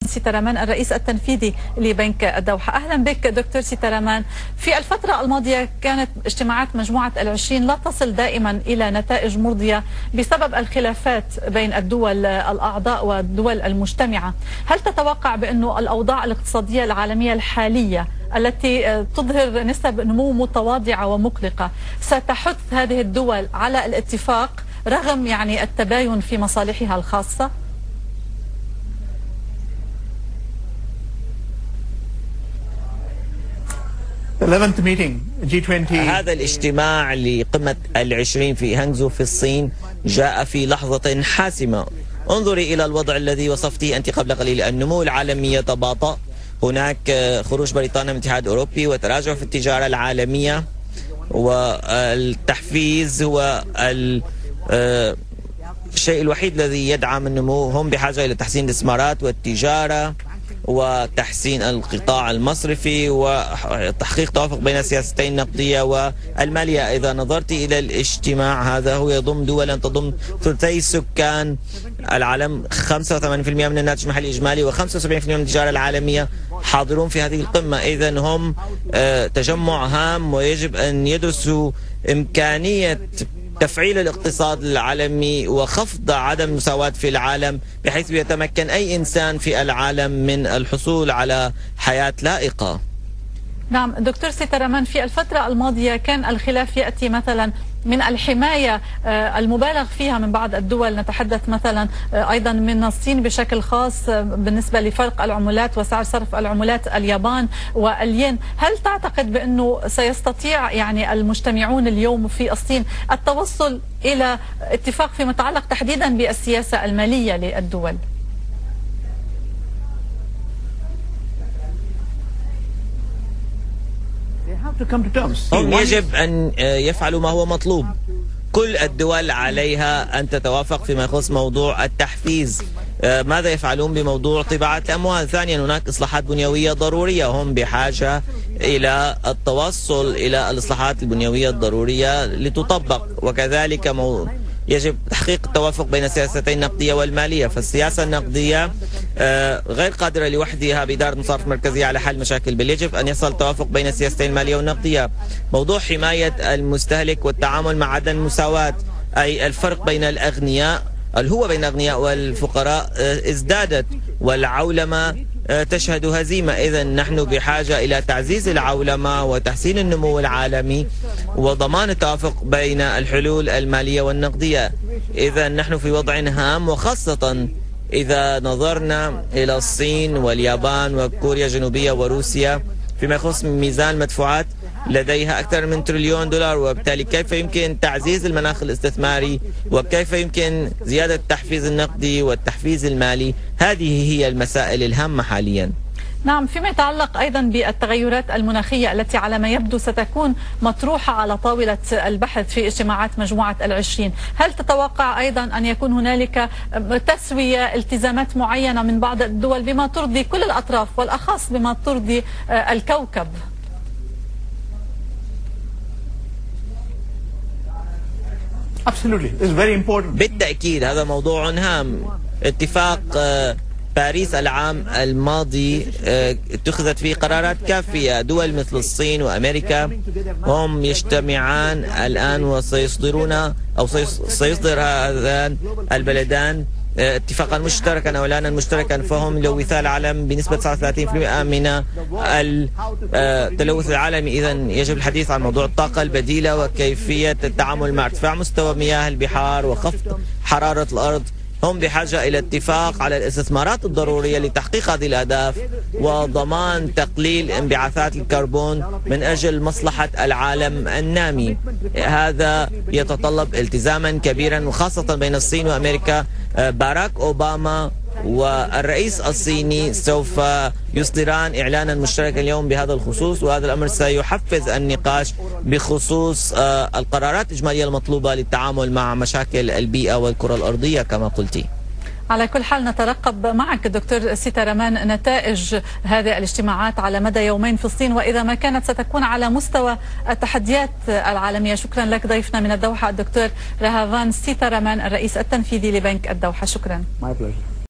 سيتارامان الرئيس التنفيذي لبنك الدوحة. أهلا بك دكتور سيتارامان. في الفترة الماضية كانت اجتماعات مجموعة ال20 لا تصل دائما إلى نتائج مرضية بسبب الخلافات بين الدول الأعضاء والدول المجتمعة. هل تتوقع بأنه الأوضاع الاقتصادية العالمية الحالية التي تظهر نسب نمو متواضعة ومقلقة ستحث هذه الدول على الاتفاق رغم التباين في مصالحها الخاصة؟ هذا الاجتماع لقمة ال20 في هانغزو في الصين جاء في لحظة حاسمة. انظري إلى الوضع الذي وصفته أنت قبل قليل. النمو العالمي يتباطأ، هناك خروج بريطانيا من الاتحاد الأوروبي وتراجع في التجارة العالمية، والتحفيز هو الشيء الوحيد الذي يدعم النمو. هم بحاجة إلى تحسين الاستثمارات والتجارة وتحسين القطاع المصرفي وتحقيق توافق بين السياستين النقدية والمالية. إذا نظرت إلى الاجتماع هذا هو يضم دولا تضم ثلثي سكان العالم، 85% من الناتج المحلي الإجمالي و75% من التجارة العالمية حاضرون في هذه القمة. إذا هم تجمع هام ويجب أن يدرسوا إمكانية تفعيل الاقتصاد العالمي وخفض عدم المساواة في العالم بحيث يتمكن أي إنسان في العالم من الحصول على حياة لائقة. نعم دكتور سيتارامان، في الفترة الماضية كان الخلاف يأتي مثلا من الحماية المبالغ فيها من بعض الدول، نتحدث مثلا أيضا من الصين بشكل خاص بالنسبة لفرق العملات وسعر صرف العملات اليابان والين. هل تعتقد بأنه سيستطيع المجتمعون اليوم في الصين التوصل إلى اتفاق فيما يتعلق تحديدا بالسياسة المالية للدول؟ هم يجب أن يفعلوا ما هو مطلوب. كل الدول عليها أن تتوافق فيما يخص موضوع التحفيز. ماذا يفعلون بموضوع طباعة الأموال؟ ثانيا هناك إصلاحات بنيوية ضرورية، هم بحاجة إلى التوصل إلى الإصلاحات البنيوية الضرورية لتطبق، وكذلك يجب تحقيق التوافق بين السياستين النقدية والمالية. فالسياسة النقدية غير قادرة لوحدها بإدارة المصارف المركزية على حل مشاكل، بل يجب أن يحصل التوافق بين السياستين المالية والنقدية. موضوع حماية المستهلك والتعامل مع عدم المساواة، أي الفرق بين الأغنياء بين الأغنياء والفقراء ازدادت، والعولمة تشهد هزيمة. إذا نحن بحاجة إلى تعزيز العولمة وتحسين النمو العالمي وضمان التوافق بين الحلول المالية والنقدية. إذا نحن في وضع هام، وخاصة إذا نظرنا إلى الصين واليابان وكوريا الجنوبية وروسيا فيما يخص ميزان المدفوعات لديها أكثر من $1 تريليون، وبالتالي كيف يمكن تعزيز المناخ الاستثماري وكيف يمكن زيادة التحفيز النقدي والتحفيز المالي. هذه هي المسائل الهامة حاليا. نعم، فيما يتعلق أيضا بالتغيرات المناخية التي على ما يبدو ستكون مطروحة على طاولة البحث في اجتماعات مجموعة ال20، هل تتوقع أيضا أن يكون هنالك تسوية التزامات معينة من بعض الدول بما ترضي كل الأطراف والأخص بما ترضي الكوكب؟ بالتأكيد هذا موضوع هام. اتفاق باريس العام الماضي اتخذت فيه قرارات كافية. دول مثل الصين وأمريكا هم يجتمعان الآن وسيصدرون أو سيصدر هذان البلدان اتفاقا مشتركا او اعلانا مشتركا، فهم يلوثا العالم بنسبه 39% من التلوث العالمي. اذا يجب الحديث عن موضوع الطاقه البديله وكيفيه التعامل مع ارتفاع مستوى مياه البحار وخفض حراره الارض. هم بحاجة إلى اتفاق على الاستثمارات الضرورية لتحقيق هذه الأهداف وضمان تقليل انبعاثات الكربون من أجل مصلحة العالم النامي. هذا يتطلب التزاما كبيرا، وخاصة بين الصين وأمريكا. باراك أوباما والرئيس الصيني سوف يصدران إعلانا مشتركا اليوم بهذا الخصوص، وهذا الأمر سيحفز النقاش بخصوص القرارات الإجمالية المطلوبة للتعامل مع مشاكل البيئة والكرة الأرضية كما قلتي. على كل حال نترقب معك دكتور سيتارامان نتائج هذه الاجتماعات على مدى يومين في الصين، وإذا ما كانت ستكون على مستوى التحديات العالمية. شكرا لك ضيفنا من الدوحة الدكتور رهافان سيتارامان الرئيس التنفيذي لبنك الدوحة. شكرا.